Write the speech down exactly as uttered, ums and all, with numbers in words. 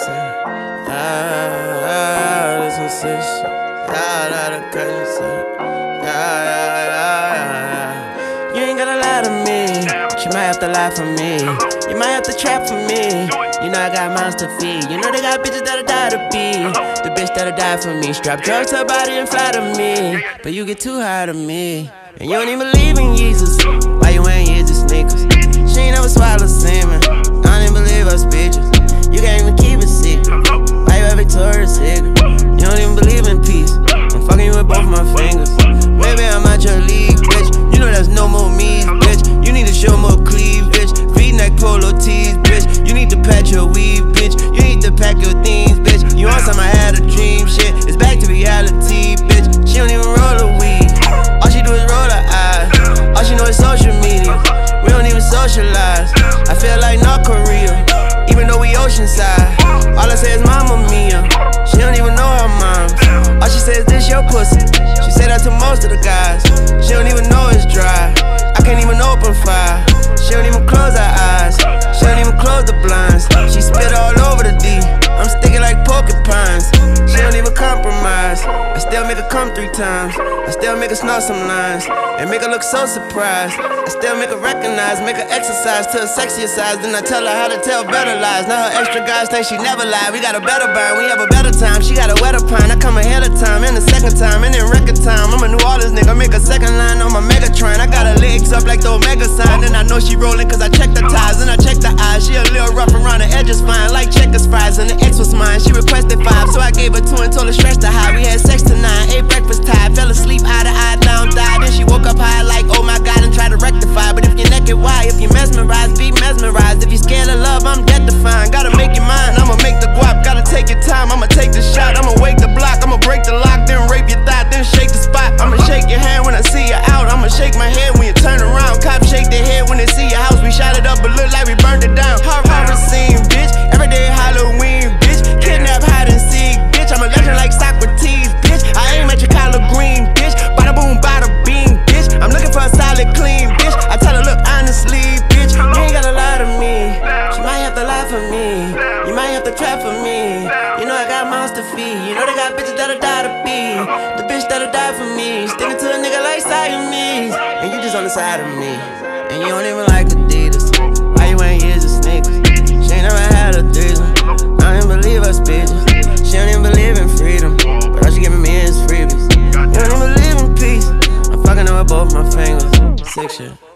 say. Ah, ah, this one says shit. Ah, ah, the cousin say. Ah, ah, ah, ah. You ain't gotta lie to me, but you might have to lie for me. You might have to trap for me. You know I got mouths to feed. You know they got bitches that'll die to be the bitch that'll die for me. Strap drugs to her body and fly to me, but you get too high to me. And you don't even believe in Jesus. Why you wearing Yeezy sneakers? She ain't never swallowed semen. I don't even believe her speeches. You can't even keep it secret. Why you at Victoria's Secret? You don't even believe in peace. I'm fucking you with both my fingers. Maybe I'm out your league, bitch. You know there's no more me, bitch. You need to show more cleavage. V-neck polo tees, bitch. You need to patch your weave, bitch. You need to pack your things, bitch. You want some I had a dream, shit. It's back to reality, bitch. She don't even roll a weed. All she do is roll her eyes. All she know is social media. We don't even socialize. I feel like North Korea, even though we oceanside. All I say is Mamma Mia. She don't even know her moms. All she says is this your pussy. She say that to most of the guys. She don't even know it's dry. I can't even open fire. She don't even close her eyes. She don't even close the blinds. She spit all over the D. I'm sticking like porcupines. She don't even compromise. I still make her come three times. I still make her snort some lines and make her look so surprised. I still make her recognize, make her exercise to a sexier size. Then I tell her how to tell better lies. Now her extra guys think she never lied. We got a better bind, we have a better time. She got a wetter pine. I come ahead of time and the second time and in record time. I'm a New Orleans nigga, make a second line on my Megatron. I got her legs up like the Omega sign. Then I know she rolling cause I check the ties and I check the eyes. She a little rough around the edges, fine like checkers fries. And the ex was mine, she requested five, so I gave her two and told her stretch the high. We had sex to nine, ate breakfast tired, fell asleep eye to eye, down died. Then she woke up high like oh my god and tried to rectify. But if you're naked, why? If you mesmerized, be mesmerized. If you scared of love, I'm dead to find. Gotta make your mind, I'ma make the guap. Gotta take your time, I'ma take the shot. I'ma wake the block, I'ma break the lock, then rape your thigh, then shake the spot. I'ma shake your hand when I see you out. I'ma shake my head when you turn around. Cops shake their head when they see your house. We shot it up, but look like we burned it down. Horror scene, bitch. Every day Halloween, bitch. Kidnap, hide and seek, bitch. I'm a legend like Socrates, bitch. I aim at your collard green, bitch. Bada boom, bada bing, bitch. I'm looking for a solid, clean, bitch. I tell her, look honestly, bitch. You ain't gotta lie to me. She might have to lie for me. You might have to trap for me. You know I got mouths to feed. You know they got bitches that'll die to be the bitch that'll die for me. Sticking to a nigga like Siamese, and you just on the side of me. And you don't even like Adidas. Why you ain't Yeezy sneakers? She ain't never had a threesome. I don't even believe her speeches. She don't even believe in freedom, but all she giving me is freebies. You don't even believe in peace. I'm fucking her with both my fingers. Sick shit.